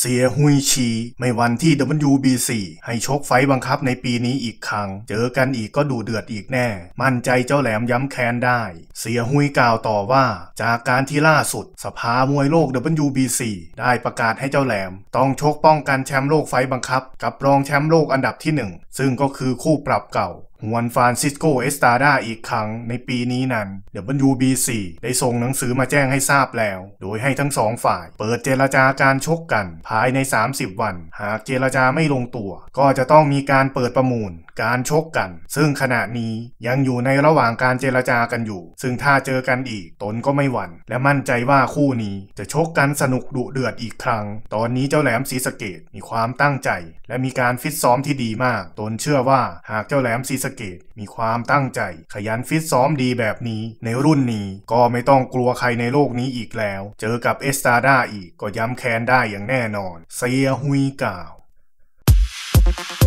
เสียฮุยชีไม่วันที่ WBC ให้ชกไฟบังคับในปีนี้อีกครั้งเจอกันอีกก็ดูเดือดอีกแน่มั่นใจเจ้าแหลมย้ำแค้นได้เสียฮุยกล่าวต่อว่าจากการที่ล่าสุดสภามวยโลก WBC ได้ประกาศให้เจ้าแหลมต้องชกป้องกันแชมป์โลกไฟบังคับกับรองแชมป์โลกอันดับที่1ซึ่งก็คือคู่ปรับเก่าฮวนฟรานซิสโกเอสตาดาอีกครั้งในปีนี้นั้น WBC ได้ส่งหนังสือมาแจ้งให้ทราบแล้วโดยให้ทั้งสองฝ่ายเปิดเจรจาการชกกันภายใน30วันหากเจรจาไม่ลงตัวก็จะต้องมีการเปิดประมูลการชกกันซึ่งขณะนี้ยังอยู่ในระหว่างการเจรจากันอยู่ซึ่งถ้าเจอกันอีกตนก็ไม่หวั่นและมั่นใจว่าคู่นี้จะชกกันสนุกดุเดือดอีกครั้งตอนนี้เจ้าแหลมศรีสะเกษมีความตั้งใจและมีการฟิตซ้อมที่ดีมากตนเชื่อว่าหากเจ้าแหลมศรีสะเกษมีความตั้งใจขยันฟิตซ้อมดีแบบนี้ในรุ่นนี้ก็ไม่ต้องกลัวใครในโลกนี้อีกแล้วเจอกับเอสตาดาอีกก็ย้ำแค้นได้อย่างแน่นอนเซียฮุยกล่าว